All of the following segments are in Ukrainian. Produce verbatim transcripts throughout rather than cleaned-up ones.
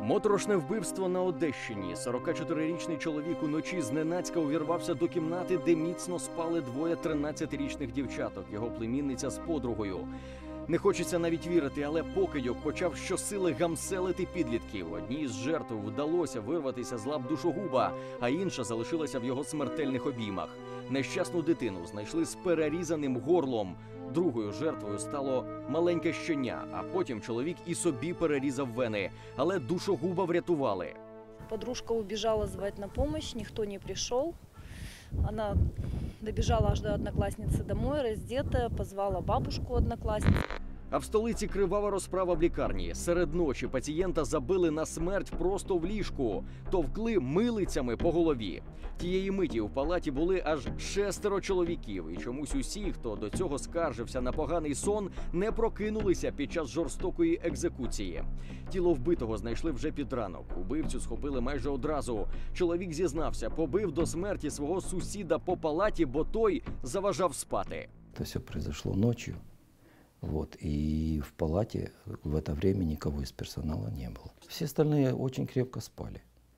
Моторошне вбивство на Одещині. сорокачотирирічний чоловік уночі зненацька увірвався до кімнати, де міцно спали двоє тринадцятирічних дівчаток, його племінниця з подругою. Не хочеться навіть вірити, але покидьок почав щосили гамселити підлітків. Одній з жертв вдалося вирватися з лап душогуба, а інша залишилася в його смертельних обіймах. Нещасну дитину знайшли з перерізаним горлом. Другою жертвою стало маленьке щеня, а потім чоловік і собі перерізав вени. Але душогуба врятували. Подружка убежала звать на помощь, никто не пришел. Она добежала аж до одноклассницы домой, раздетая, позвала бабушку одноклассницы. А в столиці кривава розправа в лікарні. Серед ночі пацієнта забили на смерть просто в ліжку. Товкли милицями по голові. Тієї миті в палаті були аж шестеро чоловіків. І чомусь усі, хто до цього скаржився на поганий сон, не прокинулися під час жорстокої екзекуції. Тіло вбитого знайшли вже під ранок. Убивцю схопили майже одразу. Чоловік зізнався, побив до смерті свого сусіда по палаті, бо той заважав спати. Це все произошло ночью. Вот, и в палате в это время никого из персонала не было. Все остальные очень крепко спали.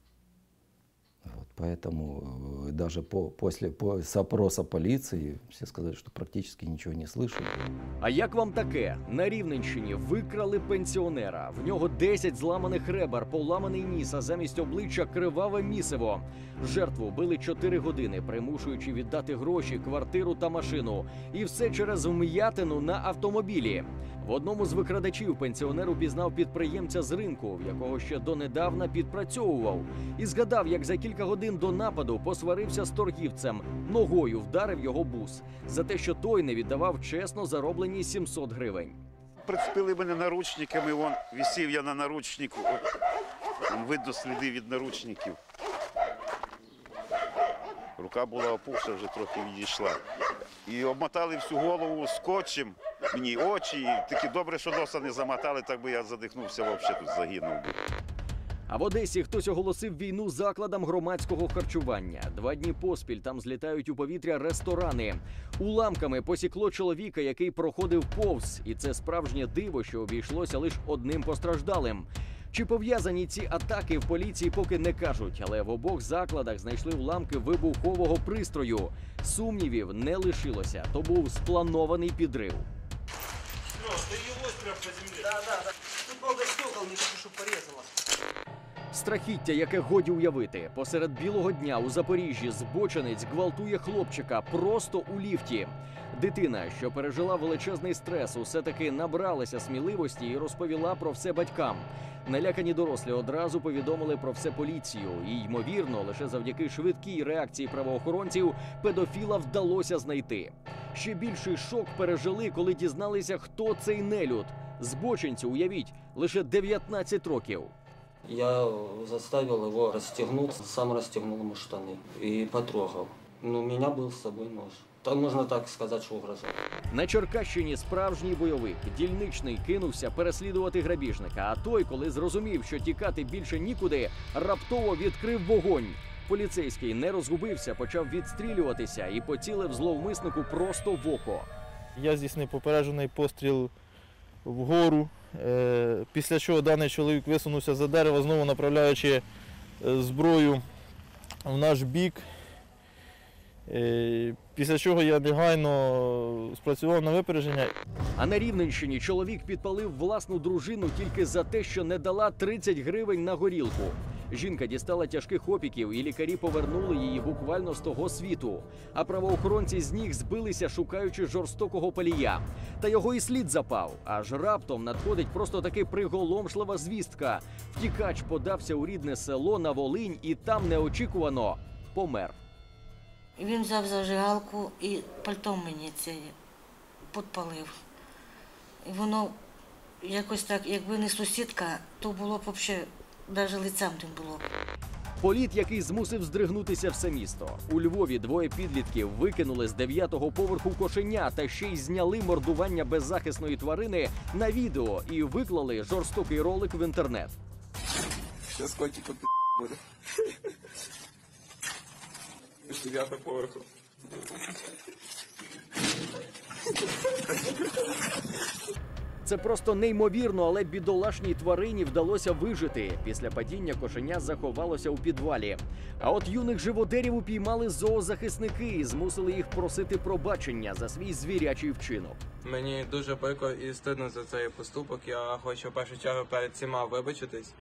Вот, поэтому даже по, после по, с опроса полиции все сказали, что практически ничего не слышали. А як вам таке? На Рівненщині викрали пенсіонера. В нього десять зламаних ребер, поламаний ніс, а замість обличчя криваве місиво. Жертву били чотири години, примушуючи віддати гроші, квартиру та машину. І все через вм'ятину на автомобілі. В одному з викрадачів пенсіонер упізнав підприємця з ринку, в якого ще донедавна підпрацьовував. І згадав, як за кілька годин до нападу посварився з торгівцем. Ногою вдарив його бус. За те, що той не віддавав чесно зароблені сімсот гривень. Прицепили мене наручниками, вон, висів я на наручнику. Вон, видно сліди від наручників. Рука була опухша, вже трохи відійшла. І обмотали всю голову скотчем, мені очі. І таки добре, що носа не замотали, так би я задихнувся, взагалі тут загинув би. А в Одесі хтось оголосив війну закладам громадського харчування. Два дні поспіль там злітають у повітря ресторани. Уламками посікло чоловіка, який проходив повз. І це справжнє диво, що обійшлося лише одним постраждалим. Чи пов'язані ці атаки в поліції поки не кажуть, але в обох закладах знайшли уламки вибухового пристрою. Сумнівів не лишилося, то був спланований підрив. Страхіття, яке годі уявити. Посеред білого дня у Запоріжжі збочинець гвалтує хлопчика просто у ліфті. Дитина, що пережила величезний стрес, усе-таки набралася сміливості і розповіла про все батькам. Налякані дорослі одразу повідомили про все поліцію. І, ймовірно, лише завдяки швидкій реакції правоохоронців педофіла вдалося знайти. Ще більший шок пережили, коли дізналися, хто цей нелюд. Збочинцю, уявіть, лише дев'ятнадцять років. Я заставил его расстегнуться, сам расстегнул ему штаны и потрогал. Но у меня был с собой нож. Там можна так сказати, що угрожав. На Черкащині справжній бойовик. Дільничний кинувся переслідувати грабіжника, а той, коли зрозумів, що тікати більше нікуди, раптово відкрив вогонь. Поліцейський не розгубився, почав відстрілюватися і поцілив зловмиснику просто в око. Я здійснив попереджений постріл вгору, після чого даний чоловік висунувся за дерево, знову направляючи зброю в наш бік. Після чого я негайно спрацював на випередження. А на Рівненщині чоловік підпалив власну дружину тільки за те, що не дала тридцять гривень на горілку. Жінка дістала тяжких опіків, і лікарі повернули її буквально з того світу. А правоохоронці з ніг збилися, шукаючи жорстокого палія. Та його і слід запав. Аж раптом надходить просто таки приголомшлива звістка. Втікач подався у рідне село на Волинь і там неочікувано помер. Він взяв зажигалку і пальто мені це підпалив. І воно якось так, якби не сусідка, то було б взагалі, навіть лицем не було. Політ, який змусив здригнутися все місто. У Львові двоє підлітків викинули з дев'ятого поверху кошеня та ще й зняли мордування беззахисної тварини на відео і виклали жорстокий ролик в інтернет. Зараз котику буде. З дев'ятого поверху. Це просто неймовірно, але бідолашній тварині вдалося вижити. Після падіння кошеня заховалося у підвалі. А от юних живодерів упіймали зоозахисники і змусили їх просити пробачення за свій звірячий вчинок. Мені дуже прикро і стидно за цей поступок. Я хочу в першу чергу перед всіма вибачитись.